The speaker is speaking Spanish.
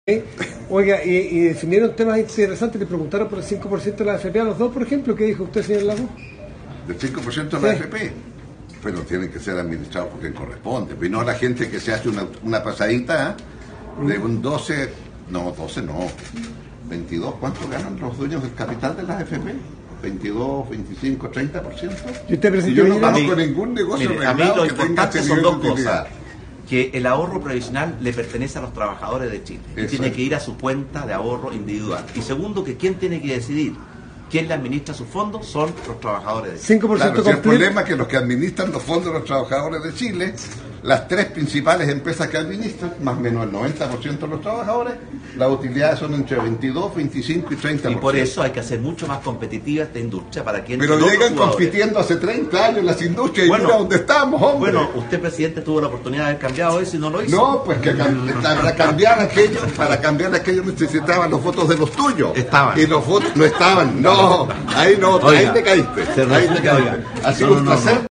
Oiga, y definieron temas interesantes, le preguntaron por el 5% de la AFP a los dos, por ejemplo. ¿Qué dijo usted, señor Lago? Del 5% de la AFP, pero tienen que ser administrados por quien corresponde, y no la gente que se hace una pasadita de un 12 no, 22, ¿cuánto ganan los dueños del capital de las AFP? 22, 25, 30%. ¿Y usted, presidente, yo no conozco ningún negocio a mí lo que tenga importante son dos cosas. Que el ahorro previsional le pertenece a los trabajadores de Chile. Y tiene que ir a su cuenta de ahorro individual. Y segundo, que quien tiene que decidir quién le administra sus fondos son los trabajadores de Chile. 5% claro, el problema es que los que administran los fondos de los trabajadores de Chile, las tres principales empresas que administran, más o menos el 90% de los trabajadores, las utilidades son entre 22, 25 y 30%. Y por eso hay que hacer mucho más competitiva esta industria para que pero llegan compitiendo hace 30 años las industrias, bueno, y mira dónde estamos, hombre. Bueno, usted, presidente, tuvo la oportunidad de haber cambiado eso y no lo hizo. No, pues que para cambiar aquello necesitaban los votos de los tuyos. Estaban. Y los votos no estaban. No, ahí no, oiga, ahí te caíste. Ahí te caíste. Ha sido un placer.